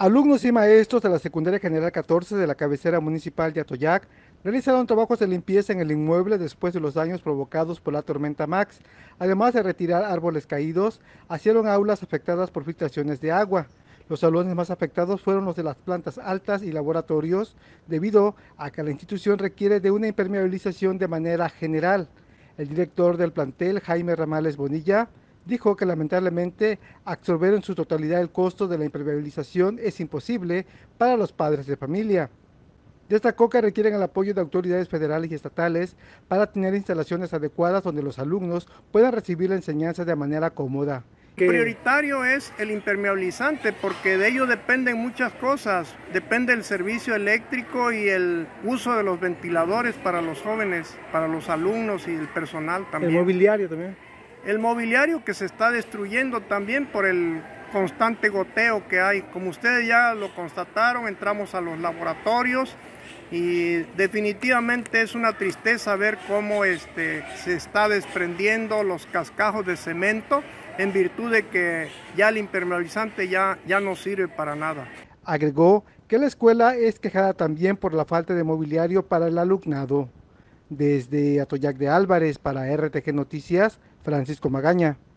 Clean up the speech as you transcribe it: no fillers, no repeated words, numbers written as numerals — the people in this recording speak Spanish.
Alumnos y maestros de la Secundaria General 14 de la cabecera municipal de Atoyac realizaron trabajos de limpieza en el inmueble después de los daños provocados por la tormenta Max. Además de retirar árboles caídos, hicieron aulas afectadas por filtraciones de agua. Los salones más afectados fueron los de las plantas altas y laboratorios, debido a que la institución requiere de una impermeabilización de manera general. El director del plantel, Jaime Ramales Bonilla, dijo que lamentablemente absorber en su totalidad el costo de la impermeabilización es imposible para los padres de familia. Destacó que requieren el apoyo de autoridades federales y estatales para tener instalaciones adecuadas donde los alumnos puedan recibir la enseñanza de manera cómoda. Prioritario es el impermeabilizante porque de ello dependen muchas cosas. Depende el servicio eléctrico y el uso de los ventiladores para los jóvenes, para los alumnos y el personal también. El mobiliario también. El mobiliario que se está destruyendo también por el constante goteo que hay. Como ustedes ya lo constataron, entramos a los laboratorios y definitivamente es una tristeza ver cómo se está desprendiendo los cascajos de cemento en virtud de que ya el impermeabilizante ya no sirve para nada. Agregó que la escuela es quejada también por la falta de mobiliario para el alumnado. Desde Atoyac de Álvarez para RTG Noticias, Francisco Magaña.